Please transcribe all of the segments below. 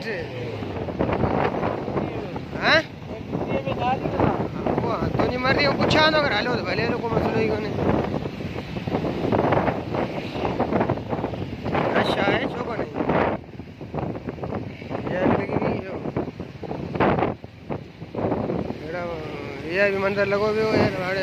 हाँ वो तुझी मर्जी पूछा तो अगर हलो तो भले लोग को मसलो ही कोने अच्छा है छो को नहीं यार लगी भी जो एड़ा ये भी मंदिर लगो भी हो यार भाड़े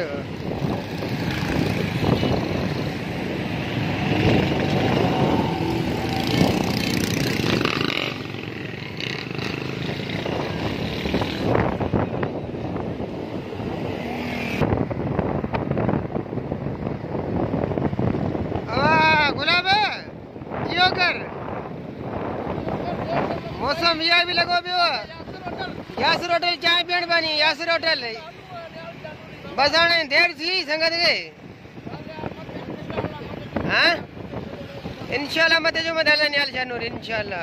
मौसम ये भी लगो भी यासर होटल चाय पीण बनी यासर होटल बस हाणे देर थी संगत के हाँ इंशाल्लाह मते जो मत हलन याल जानूर इंशाल्लाह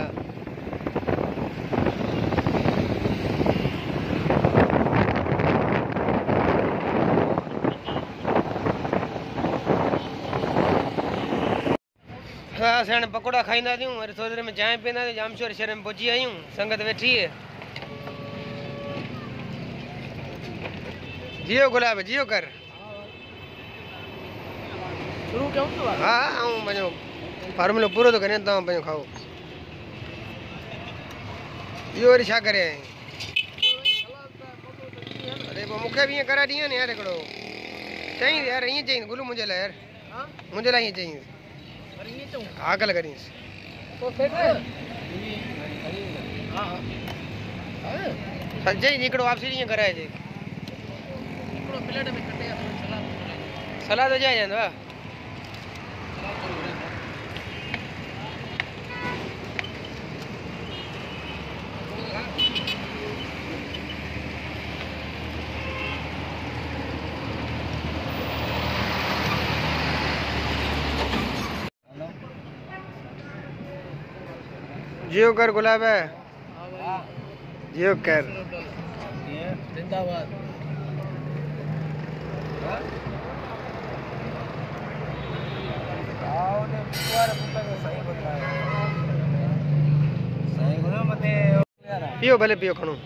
असां पकोड़ा खाईंदा आहियूं वरी थोड़ी देर में चांहि पीअंदा आहियूं जामशोर शहर में पहुची आहियूं संगत वेठी है जियो गुलाब जियो कर शुरू क्यों तो हाँ ऐं पंहिंजो फार्मूलो पूरो थो करे तव्हां पंहिंजो खाओ इहो वरी छा करे अरे पोइ मूंखे बि ईअं कराए ॾींहं न यार हिकिड़ो चई यार ईअं चई गुलू मुंहिंजे लाइ यार मुंहिंजे लाइ ईअं चई हाँ कल करीस सच्चे निकड़ो वापसी नहीं कराए जे प्लेट में कटे सलाद हो जाए जांदो जियो कर गुलाब है जियो कर जिंदाबाद पियो भले पियो खणो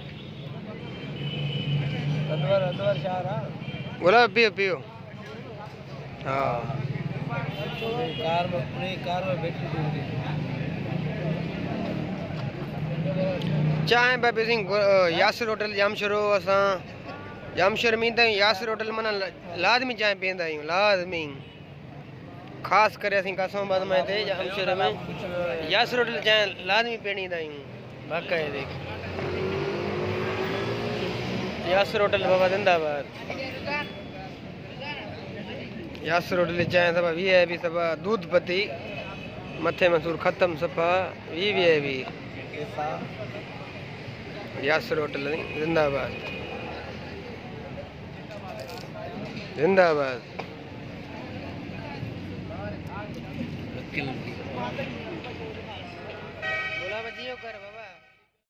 गुलाब पियो पियो हाँ कार में बैटरी चाय बाबे सिंह यासर होटल जामशोरो असां जामशोर में ईंदा आहियूं यासर होटल माना लाज़मी चाय पीअंदा आहियूं लाज़मी ख़ासि करे असीं कासमाबाद में हिते जामशोर में यासर होटल चाय लाज़मी पीअण ईंदा आहियूं बाक़ाइदे यासर होटल बाबा जिंदाबाद यासर होटल चाय सफ़ा VIP सफ़ा दूध पत्ती मथे मसूर ख़त्म सफ़ा VIP यासर होटल जिंदाबाद जिंदाबाद बोला बजियो कर बाबा